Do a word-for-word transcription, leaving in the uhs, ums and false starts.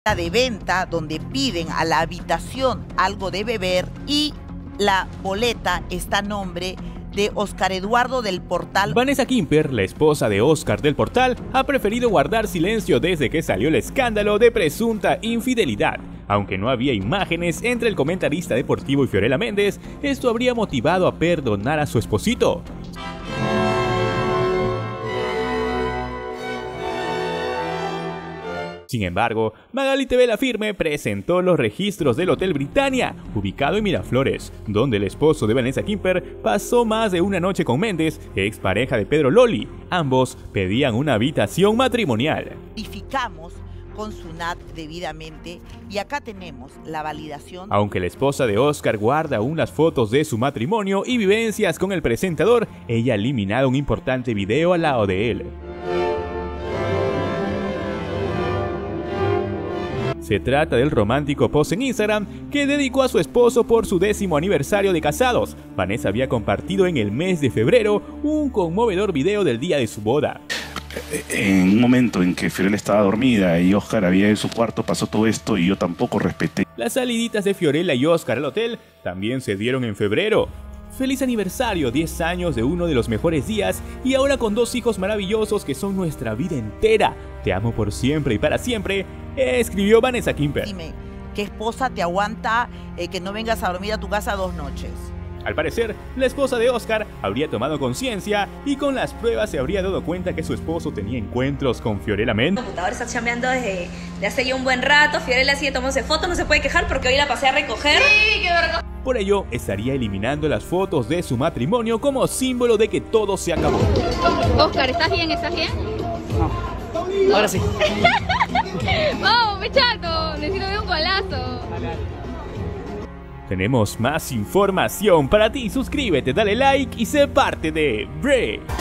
de venta donde piden a la habitación algo de beber y la boleta está a nombre de Oscar Eduardo del Portal. Vanessa Quimper, la esposa de Oscar del Portal, ha preferido guardar silencio desde que salió el escándalo de presunta infidelidad. Aunque no había imágenes entre el comentarista deportivo y Fiorella Méndez, esto habría motivado a perdonar a su esposito. Sin embargo, Magali T V La Firme presentó los registros del Hotel Britannia, ubicado en Miraflores, donde el esposo de Vanessa Quimper pasó más de una noche con Méndez, expareja de Pedro Loli. Ambos pedían una habitación matrimonial. Verificamos con SUNAT debidamente y acá tenemos la validación. Aunque la esposa de Oscar guarda unas fotos de su matrimonio y vivencias con el presentador, ella ha eliminado un importante video al lado de él. Se trata del romántico post en Instagram que dedicó a su esposo por su décimo aniversario de casados. Vanessa había compartido en el mes de febrero un conmovedor video del día de su boda. En un momento en que Fiorella estaba dormida y Oscar había en su cuarto, pasó todo esto y yo tampoco respeté. Las saliditas de Fiorella y Oscar al hotel también se dieron en febrero. Feliz aniversario, diez años de uno de los mejores días y ahora con dos hijos maravillosos que son nuestra vida entera. Te amo por siempre y para siempre, escribió Vanessa Quimper. Dime, ¿qué esposa te aguanta eh, que no vengas a dormir a tu casa dos noches? Al parecer, la esposa de Oscar habría tomado conciencia y con las pruebas se habría dado cuenta que su esposo tenía encuentros con Fiorella Méndez. El computador está chambeando desde, desde hace ya un buen rato. Fiorella sigue tomándose fotos, no se puede quejar porque hoy la pasé a recoger. Sí, qué vergüenza. Por ello, estaría eliminando las fotos de su matrimonio como símbolo de que todo se acabó. Oscar, ¿estás bien? ¿Estás bien? No. Ahora sí. ¡Vamos, pechato! Necesito ver un golazo. Tenemos más información para ti. Suscríbete, dale like y sé parte de Bre.